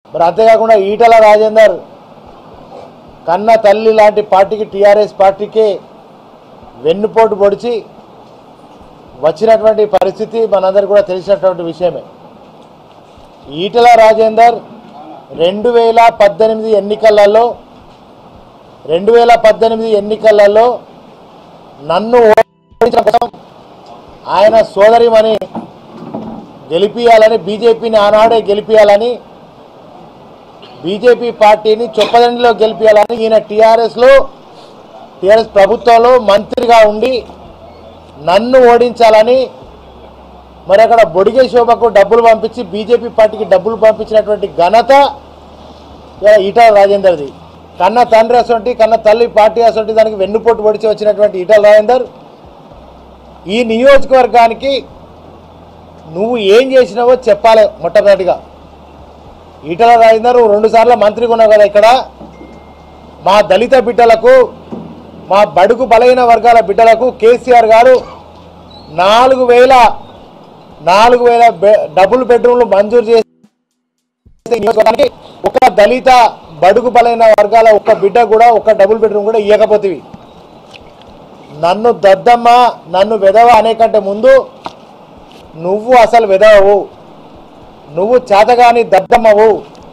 మరి అంతేకాకుండా ఈటల రాజేందర్ కన్న తల్లి లాంటి పార్టీకి టీఆర్ఎస్ పార్టీకి వెన్నుపోటు పొడిచి వచ్చినటువంటి పరిస్థితి మనందరికీ కూడా తెలిసినటువంటి విషయమే. ఈటల రాజేందర్ 2018 ఎన్నికలలో నన్ను ఓడించడం కోసం ఆయన సోదరిమని గెలిపియాలని, బీజేపీని ఆనాడే గెలిపియాలని, బీజేపీ పార్టీని చొప్పదండిలో గెలిపియాలని ఈయన టీఆర్ఎస్ ప్రభుత్వంలో మంత్రిగా ఉండి నన్ను ఓడించాలని మరి అక్కడ బొడిగే శోభకు డబ్బులు పంపించి బీజేపీ పార్టీకి డబ్బులు పంపించినటువంటి ఘనత ఈటల రాజేందర్ది. కన్న తండ్రి అసొంటి, కన్న తల్లి పార్టీ అసొంటి దానికి వెన్నుపోటు పొడిచి వచ్చినటువంటి ఈటల రాజేందర్ ఈ నియోజకవర్గానికి నువ్వు ఏం చేసినావో చెప్పాలి. మొట్టమొదటిగా ఈటల రాజేందర్ 2 సార్లు మంత్రిగా ఉన్నావు కదా, ఇక్కడ మా దళిత బిడ్డలకు, మా బడుగు బలైన వర్గాల బిడ్డలకు కేసీఆర్ గారు 4,000 డబుల్ బెడ్రూమ్లు మంజూరు చేసి నియోజకవర్గానికి ఒక దళిత బడుగు బలైన వర్గాల ఒక్క బిడ్డ కూడా, ఒక్క డబుల్ బెడ్రూమ్ కూడా ఇవ్వకపోతివి. నన్ను దద్దమ్మ, నన్ను వెధవ అనేకంటే ముందు నువ్వు అసలు వెధవవు, నువ్వు చేతగాని దద్దమ్మవు,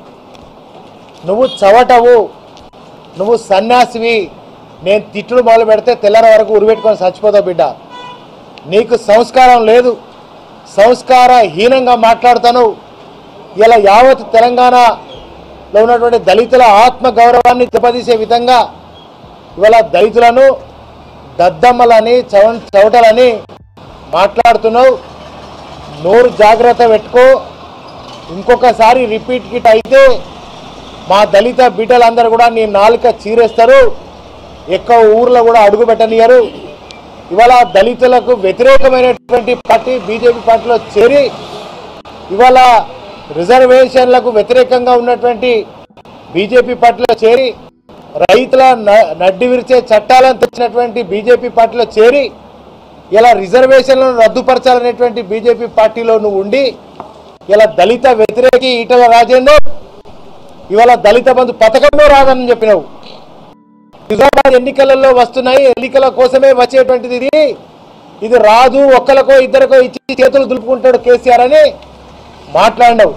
నువ్వు చవటవు, నువ్వు సన్యాసివి. నేను తిట్లు మొదలు పెడితే తెల్లార వరకు ఉరిపెట్టుకొని చచ్చిపోతావు బిడ్డ. నీకు సంస్కారం లేదు, సంస్కారహీనంగా మాట్లాడుతాను. ఇలా యావత్ తెలంగాణలో ఉన్నటువంటి దళితుల ఆత్మగౌరవాన్ని దెబ్బతీసే విధంగా ఇవాళ దళితులను దద్దమ్మలని, చవటలని మాట్లాడుతున్నావు. నోరు జాగ్రత్త పెట్టుకో. ఇంకొకసారి రిపీట్ కిట్ అయితే మా దళిత బిడ్డలందరూ కూడా నీ నాలుక చీరేస్తారు, ఎక్కువ ఊర్లో కూడా అడుగు పెట్టనియరు. ఇవాళ దళితులకు వ్యతిరేకమైనటువంటి పార్టీ బీజేపీ పార్టీలో చేరి, ఇవాళ రిజర్వేషన్లకు వ్యతిరేకంగా ఉన్నటువంటి బీజేపీ పార్టీలో చేరి, రైతుల నడ్డి విరిచే చట్టాలను తెచ్చినటువంటి బీజేపీ పార్టీలో చేరి, ఇలా రిజర్వేషన్లను రద్దుపరచాలనేటువంటి బీజేపీ పార్టీలో నువ్వు ఉండి, ఇలా దళిత వ్యతిరేకి ఈటల రాజేందర్ ఇవాళ దళిత బంధు పథకంలో రాదని చెప్పినావు. నిజామాబాద్ ఎన్నికలలో వస్తున్నాయి, ఎన్నికల కోసమే వచ్చేటువంటిది ఇది రాదు, ఒక్కరికో ఇద్దరికో ఇచ్చి చేతులు దులుపుకుంటాడు కేసీఆర్ అని మాట్లాడినావు.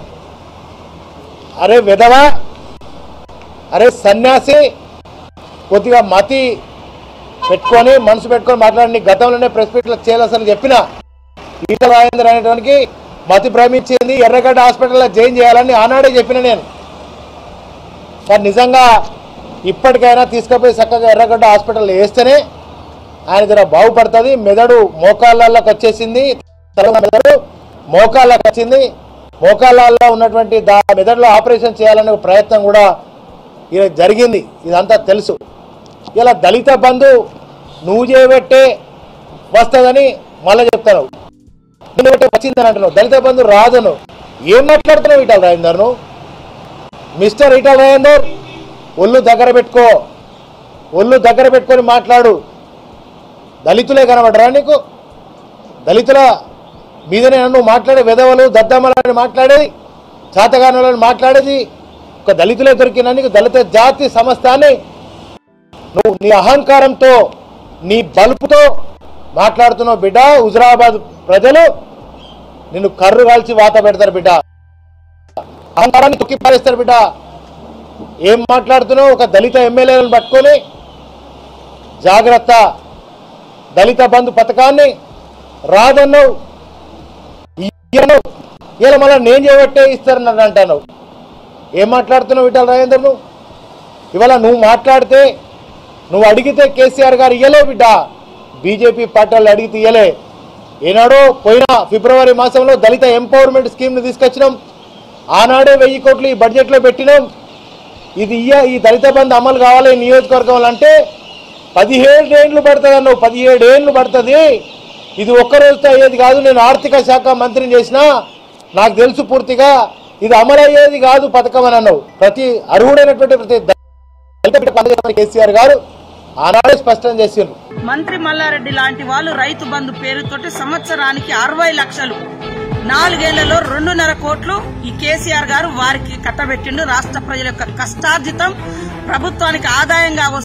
అరే వెధవా, అరే సన్యాసి, కొద్దిగా మతి పెట్టుకొని మనసు పెట్టుకొని మాట్లాడి గతంలోనే ప్రెస్ మీట్లో చేయాల్సిన చెప్పిన ఈటల రాజేందర్ అనేటానికి మతి భ్రమించింది. ఎర్రగడ్డ హాస్పిటల్లో జాయిన్ చేయాలని ఆనాడే చెప్పిన నేను. కానీ నిజంగా ఇప్పటికైనా తీసుకుపోయి చక్కగా ఎర్రగడ్డ హాస్పిటల్లో వేస్తేనే ఆయన దగ్గర బాగుపడుతుంది. మెదడు మోకాళ్ళకి వచ్చేసింది, మెదడు మోకాళ్ళకి వచ్చింది. మోకాళ్ళలో ఉన్నటువంటి మెదడులో ఆపరేషన్ చేయాలనే ప్రయత్నం కూడా ఇలా జరిగింది. ఇదంతా తెలుసు. ఇలా దళిత బంధు నువ్వు చేయబట్టే వస్తుందని మళ్ళీ చెప్తాను, నువ్వు బట్టే వచ్చిందని అంటున్నావు. దళిత బంధు రాదను ఏం మాట్లాడుతున్నావు ఈటల రాజేందర్? నువ్వు మిస్టర్ ఈటల రాజేందర్ ఒళ్ళు దగ్గర పెట్టుకో, ఒళ్ళు దగ్గర పెట్టుకొని మాట్లాడు. దళితులే కనబడరా నీకు? దళితుల మీదనే నువ్వు మాట్లాడే వెధవలు, దద్దమ్మలని మాట్లాడేది, చాతగానులను మాట్లాడేది ఒక దళితులే దొరికిన నీకు. దళిత జాతి సమస్తాన్ని నువ్వు నీ అహంకారంతో, నీ బలుపుతో మాట్లాడుతున్నావు బిడ్డ. హుజురాబాద్ ప్రజలు నిన్ను కర్రు కాల్చి వాత పెడతారు బిడ్డ, అహంకారాన్ని తొక్కి పారేస్తారు బిడ్డ. ఏం మాట్లాడుతున్నావు? ఒక దళిత ఎమ్మెల్యేలను పట్టుకొని జాగ్రత్త, దళిత బంధు పథకాన్ని రాదన్నావు, ఇలా మళ్ళీ నేను చేయబట్టే ఇస్తారని అంటాను. ఏం మాట్లాడుతున్నావు ఈటల రాజేందర్? నువ్వు ఇవాళ నువ్వు మాట్లాడితే, నువ్వు అడిగితే కేసీఆర్ గారు ఇయ్యలే బిడ్డ, బీజేపీ పార్టీలు అడిగితే ఇయ్యలే. ఏనాడో పోయిన ఫిబ్రవరి మాసంలో దళిత ఎంపవర్మెంట్ స్కీమ్ని తీసుకొచ్చినాం, ఆనాడే 1000 కోట్లు ఈ బడ్జెట్లో పెట్టినాం. ఇది ఈ దళిత బంధు అమలు కావాలి నియోజకవర్గంలో అంటే 17 ఏళ్ళు పడుతుంది అన్నావు. 17 ఏళ్ళు పడుతుంది. ఇది ఒక్కరోజుతో అయ్యేది కాదు. నేను ఆర్థిక శాఖ మంత్రిని చేసినా, నాకు తెలుసు పూర్తిగా. ఇది అమలు అయ్యేది కాదు పథకం అని అన్నావు. ప్రతి అర్హుడైనటువంటి ప్రతి దళిత బిడ్డ పథకం కేసీఆర్ గారు ఆనాడే స్పష్టం చేసిండ్రు. మంత్రి మల్లారెడ్డి లాంటి వాళ్ళు రైతు బంధు పేరుతోటి సంవత్సరానికి 60 లక్షలు 4 ఏళ్లలో 2.5 కోట్లు ఈ కేసీఆర్ గారు వారికి కట్టబెట్టిండు. రాష్ట్ర ప్రజల యొక్క కష్టార్జితం ప్రభుత్వానికి ఆదాయంగా